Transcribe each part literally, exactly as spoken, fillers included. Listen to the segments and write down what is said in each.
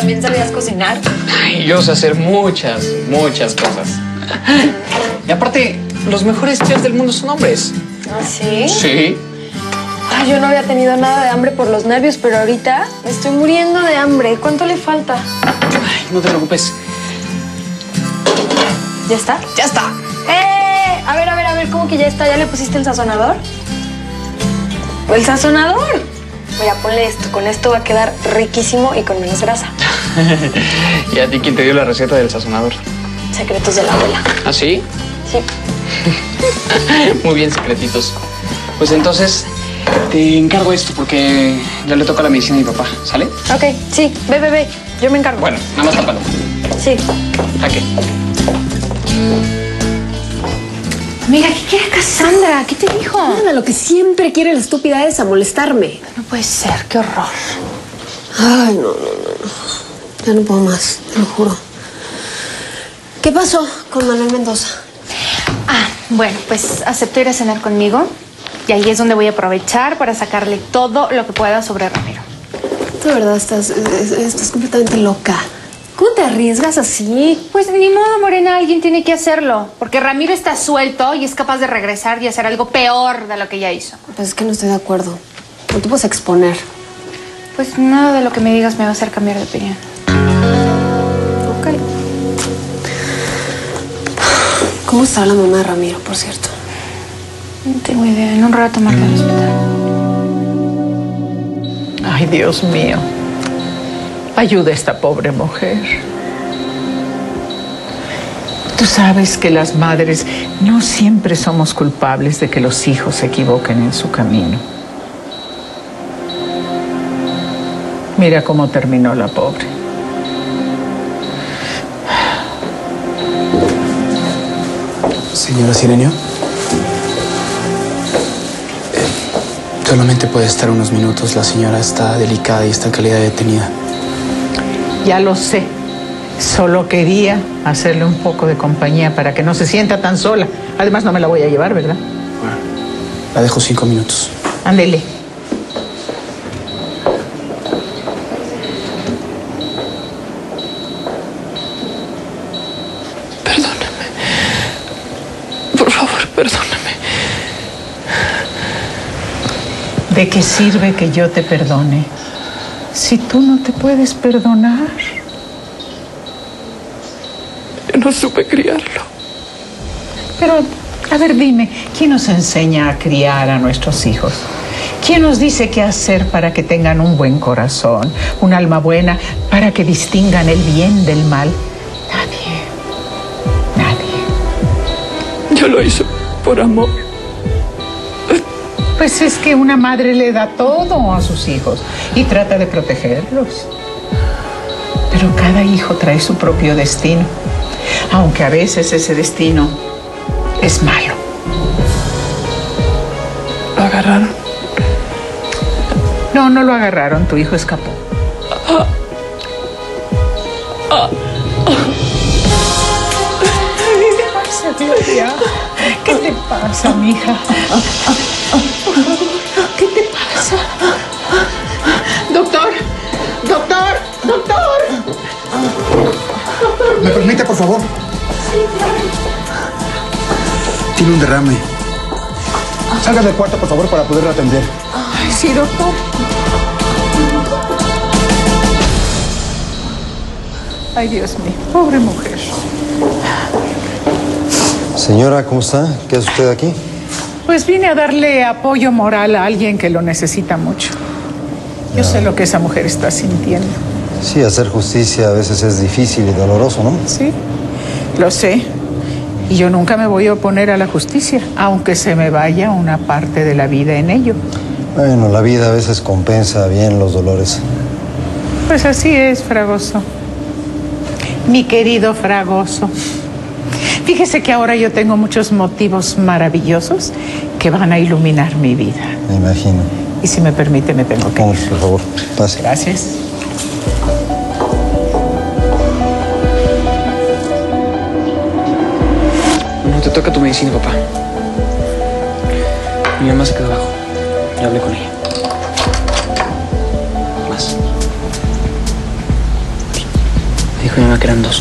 también sabías cocinar. Ay, yo sé hacer muchas, muchas cosas. Y aparte, los mejores chefs del mundo son hombres. ¿Ah, sí? Sí. Ay, yo no había tenido nada de hambre por los nervios, pero ahorita me estoy muriendo de hambre. ¿Cuánto le falta? Ay, no te preocupes. ¿Ya está? ¡Ya está! ¡Eh! A ver, a ver, a ver, ¿cómo que ya está? ¿Ya le pusiste el sazonador? ¿El sazonador? Mira, ponle esto. Con esto va a quedar riquísimo y con menos grasa. ¿Y a ti quién te dio la receta del sazonador? Secretos de la abuela. ¿Ah, sí? Sí. Muy bien, secretitos. Pues entonces, te encargo esto porque ya le toca la medicina a mi papá, ¿sale? Ok, sí. Ve, ve, ve. Yo me encargo. Bueno, nada más tápalo. Sí. ¿A qué? Amiga, ¿qué quiere Cassandra? ¿Qué te dijo? Nada, lo que siempre quiere la estúpida es a molestarme. No puede ser, qué horror. Ay, no, no, no, no. Ya no puedo más, te lo juro. ¿Qué pasó con Manuel Mendoza? Ah, bueno, pues aceptó ir a cenar conmigo. Y ahí es donde voy a aprovechar para sacarle todo lo que pueda sobre Ramiro. De verdad, estás, estás completamente loca. ¿Cómo te arriesgas así? Pues ni modo, Morena, alguien tiene que hacerlo. Porque Ramiro está suelto y es capaz de regresar y hacer algo peor de lo que ya hizo. Pues es que no estoy de acuerdo. No te puedes exponer. Pues nada de lo que me digas me va a hacer cambiar de opinión. Ok. ¿Cómo está la mamá de Ramiro, por cierto? No tengo idea. En un rato marca al hospital. Ay, Dios mío. Ayuda a esta pobre mujer. Tú sabes que las madres no siempre somos culpables de que los hijos se equivoquen en su camino. Mira cómo terminó la pobre. Señora Sirenio, eh, solamente puede estar unos minutos. La señora está delicada y está en calidad de detenida. Ya lo sé. Solo quería hacerle un poco de compañía para que no se sienta tan sola. Además, no me la voy a llevar, ¿verdad? Bueno, la dejo cinco minutos. Ándele. Perdóname. Por favor, perdóname. ¿De qué sirve que yo te perdone si tú no te puedes perdonar? Yo no supe criarlo. Pero, a ver, dime, ¿quién nos enseña a criar a nuestros hijos? ¿Quién nos dice qué hacer para que tengan un buen corazón, un alma buena, para que distingan el bien del mal? Nadie. Nadie. Yo lo hice por amor. Pues es que una madre le da todo a sus hijos y trata de protegerlos. Pero cada hijo trae su propio destino, aunque a veces ese destino es malo. ¿Lo agarraron? No, no lo agarraron, tu hijo escapó. Ah. Ah. ¿Qué te pasa, Gloria? ¿Qué te pasa, mija? ¿Qué te pasa? Doctor, doctor, doctor. ¿Me permite, por favor? Sí, claro. Tiene un derrame. Salga del cuarto, por favor, para poderlo atender. Ay, sí, doctor. Ay, Dios mío, pobre mujer. Señora, ¿cómo está? ¿Qué hace usted aquí? Pues vine a darle apoyo moral a alguien que lo necesita mucho. Yo sé lo que esa mujer está sintiendo. Sí, hacer justicia a veces es difícil y doloroso, ¿no? Sí, lo sé. Y yo nunca me voy a oponer a la justicia, aunque se me vaya una parte de la vida en ello. Bueno, la vida a veces compensa bien los dolores. Pues así es, Fragoso. Mi querido Fragoso. Fíjese que ahora yo tengo muchos motivos maravillosos que van a iluminar mi vida. Me imagino. Y si me permite, me tengo que Vamos, ir. por favor, pase. Gracias. No te toca tu medicina, papá. Mi mamá se quedó abajo. Ya hablé con ella. Más. Me dijo mi mamá que eran dos.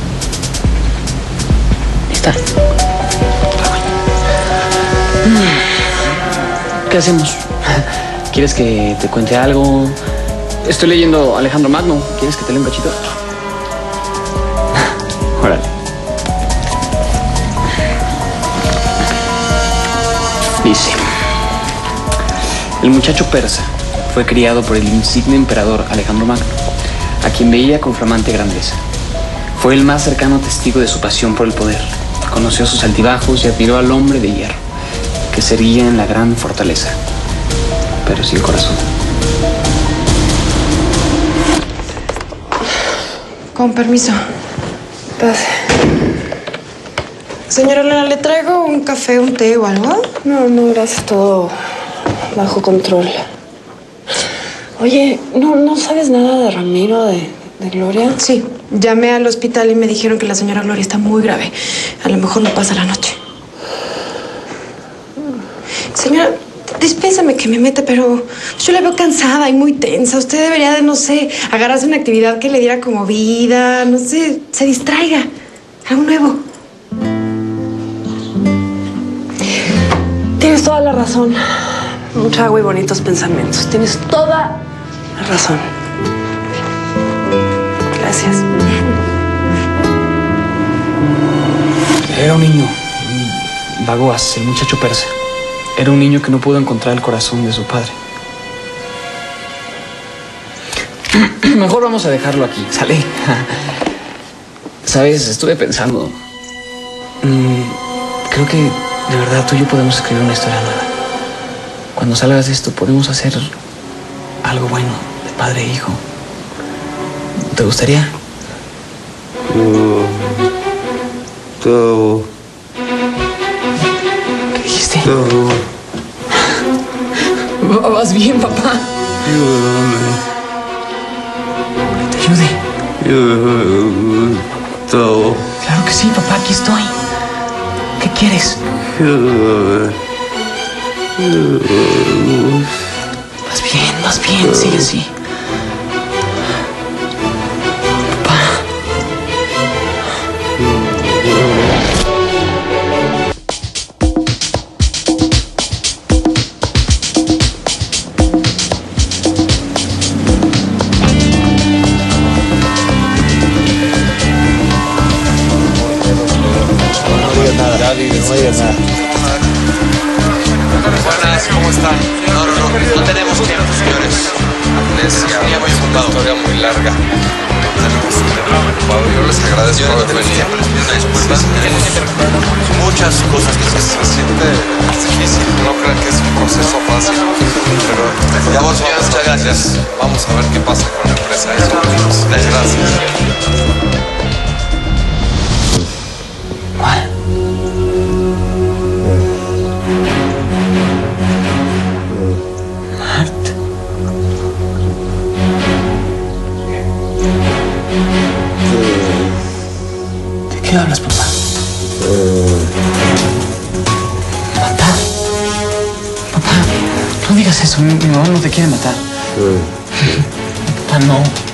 Ahí está. ¿Qué hacemos? ¿Quieres que te cuente algo? Estoy leyendo Alejandro Magno. ¿Quieres que te lea un cachito? Órale. Dice: el muchacho persa fue criado por el insigne emperador Alejandro Magno, a quien veía con flamante grandeza. Fue el más cercano testigo de su pasión por el poder. Conoció sus altibajos y admiró al hombre de hierro, que se erguía en la gran fortaleza, pero sin corazón. Con permiso. Pase. Señora Elena, ¿le traigo un café, un té o algo? No, no, gracias, todo bajo control. Oye, ¿no, no sabes nada de Ramiro, de, de Gloria? Sí, llamé al hospital y me dijeron que la señora Gloria está muy grave. A lo mejor no pasa la noche. Señora, dispénsame que me meta, pero yo la veo cansada y muy tensa. Usted debería de, no sé, agarrarse una actividad que le diera como vida, no sé, se distraiga. Algo nuevo. Tienes toda la razón. Mucha agua y bonitos pensamientos. Tienes toda la razón. Gracias. Era un niño, Bagoas, el muchacho persa. Era un niño que no pudo encontrar el corazón de su padre. Mejor vamos a dejarlo aquí, ¿sale? Sabes, estuve pensando. Mm, creo que de verdad tú y yo podemos escribir una historia nueva. Cuando salgas de esto podemos hacer algo bueno de padre e hijo. ¿Te gustaría? Yo... Todo... ¿Qué dijiste? Todo... ¿Vas bien, papá? Ayúdame. ¿Te ayude? Ayúdame. Todo... Claro que sí, papá, aquí estoy. ¿Qué quieres? Ayúdame. Ayúdame. Vas bien, vas bien, sigue así. Papá. Buenas, ¿cómo están? No, no, no, no tenemos tiempo, señores. Amnesia, ya voy a contar una historia muy larga. Yo les agradezco por haber venido. Una disculpa. Muchas cosas que se siente difícil. No crean que es un proceso fácil. Pero ya vamos, muchas gracias. Vamos a ver qué pasa con la empresa. Eso. Gracias. ¿Cuál? Marta. ¿De qué hablas, papá? ¿Matar? Papá, no digas eso. Mi, mi mamá no te quiere matar. Papá, no.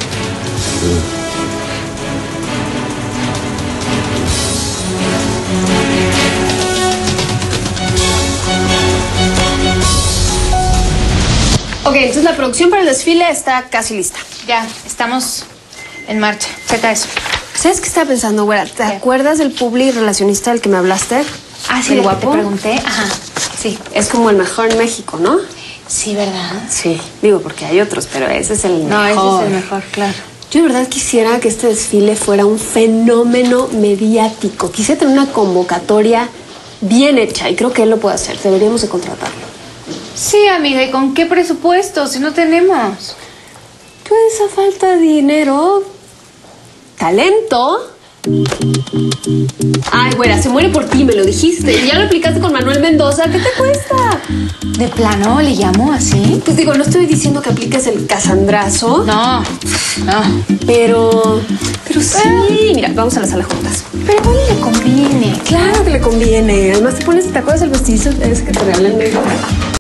Ok, entonces la producción para el desfile está casi lista. Ya, estamos en marcha. Checa eso. ¿Sabes qué estaba pensando, güera? ¿Te acuerdas del publi relacionista del que me hablaste? Ah, sí, el el guapo. que te pregunté. Ajá, sí. Es como el mejor en México, ¿no? Sí, ¿verdad? Sí, digo, porque hay otros, pero ese es el No, mejor. ese es el mejor, claro. Yo de verdad quisiera que este desfile fuera un fenómeno mediático. Quisiera tener una convocatoria bien hecha y creo que él lo puede hacer. Deberíamos de contratarlo. Sí, amiga, ¿y con qué presupuesto? Si no tenemos. Pues a falta de dinero, talento. Ay, güera, se muere por ti, me lo dijiste. Y ya lo aplicaste con Manuel Mendoza. ¿Qué te cuesta? ¿De plano le llamo así? Pues digo, no estoy diciendo que apliques el casandrazo. No, no. Pero... Pero sí. Mira, vamos a la sala juntas. Pero igual le conviene. Claro que le conviene. Además te pones, ¿te acuerdas del vestido ese que te regalan?